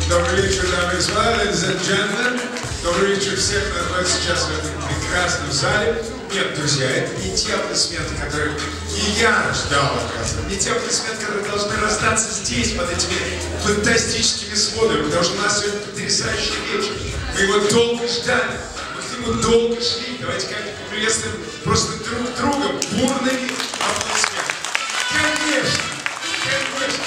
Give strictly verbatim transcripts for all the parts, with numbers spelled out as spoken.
Добрый вечер, дамы и господа, ladies and gentlemen. Добрый вечер всех, кто находится сейчас в этом прекрасном зале. Нет, друзья, это не те аплодисменты, которые и я ждал, оказывается. Не те аплодисменты, которые должны раздаться здесь, под этими фантастическими сводами, потому что у нас сегодня потрясающий вечер. Мы его долго ждали, мы к нему долго шли. Давайте как-то поприветствуем просто друг друга бурными аплодисментами. Конечно, конечно.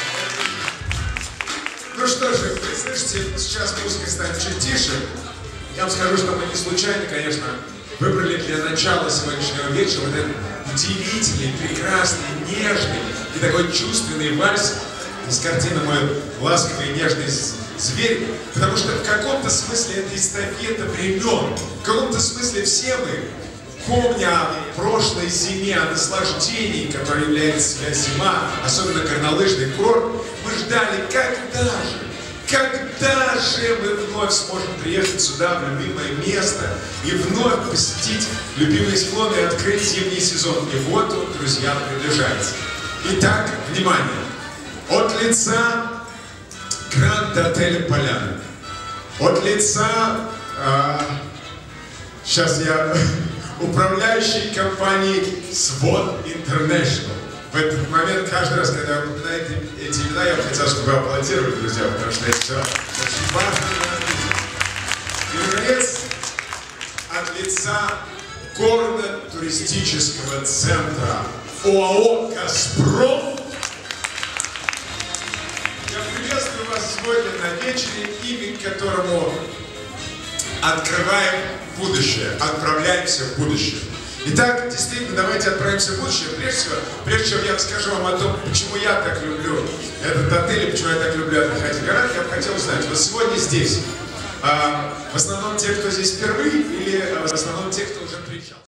Ну что же, вы слышите, сейчас музыка станет чуть тише. Я вам скажу, что мы не случайно, конечно, выбрали для начала сегодняшнего вечера вот этот удивительный, прекрасный, нежный и такой чувственный вальс из картины «Мой ласковый и нежный зверь», потому что в каком-то смысле это эстафета времен, в каком-то смысле все мы, помня о прошлой зиме, о наслаждении, которое является себя зима, особенно горнолыжный курорт, мы ждали, когда же, когда же мы вновь сможем приехать сюда, в любимое место, и вновь посетить любимые склоны и открыть зимний сезон. И вот он, друзья, приближается. Итак, внимание! От лица Гранд-отеля «Поляна», от лица, э, сейчас я, управляющей компании свод интернешнл. В этот момент, каждый раз, когда вы упоминаете эти имена, я бы хотел, чтобы вы аплодировали, друзья, потому что это все очень важно. И, наконец, от лица горно-туристического центра ОАО «Газпром» я приветствую вас сегодня на вечере, имя которому открываем будущее, отправляемся в будущее. Итак, действительно, давайте отправимся в будущее. Прежде всего, прежде чем я расскажу вам о том, почему я так люблю этот отель, и почему я так люблю отдыхать в горах, я бы хотел узнать, вот сегодня здесь, а, в основном те, кто здесь впервые, или а, в основном